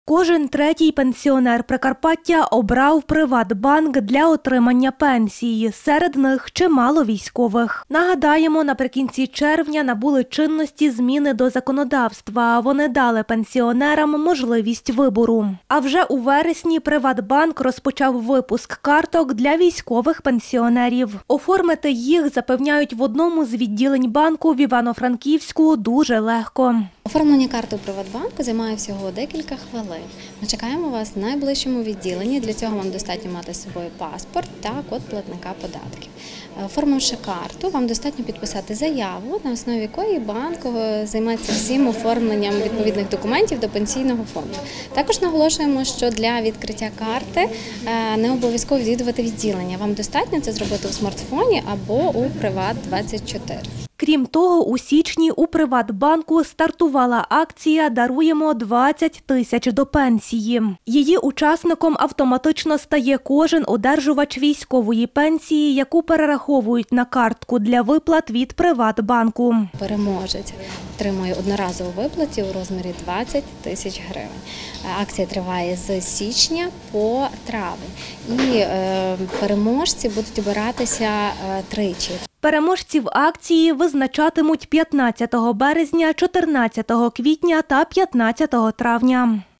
Кожен третій пенсіонер Прикарпаття обрав Приватбанк для отримання пенсії. Серед них чимало військових. Нагадаємо, наприкінці червня набули чинності зміни до законодавства. Вони дали пенсіонерам можливість вибору. А вже у вересні Приватбанк розпочав випуск карток для військових пенсіонерів. Оформити їх, запевняють, в одному з відділень банку в Івано-Франківську дуже легко. Оформлення карти у Приватбанку займає всього декілька хвилин. Ми чекаємо вас в найближчому відділенні. Для цього вам достатньо мати з собою паспорт та код платника податків. Оформивши карту, вам достатньо підписати заяву, на основі якої банк займається всім оформленням відповідних документів до пенсійного фонду. Також наголошуємо, що для відкриття карти не обов'язково відвідувати відділення. Вам достатньо це зробити у смартфоні або у Приват24. Крім того, у січні у Приватбанку стартувала акція «Даруємо 20 тисяч до пенсії». Її учасником автоматично стає кожен одержувач військової пенсії, яку перераховують на картку для виплат від Приватбанку. Переможець отримує одноразову виплату у розмірі 20 тисяч гривень. Акція триває з січня по травень. І переможці будуть обиратися тричі. Переможців акції визначатимуть 15 березня, 14 квітня та 15 травня.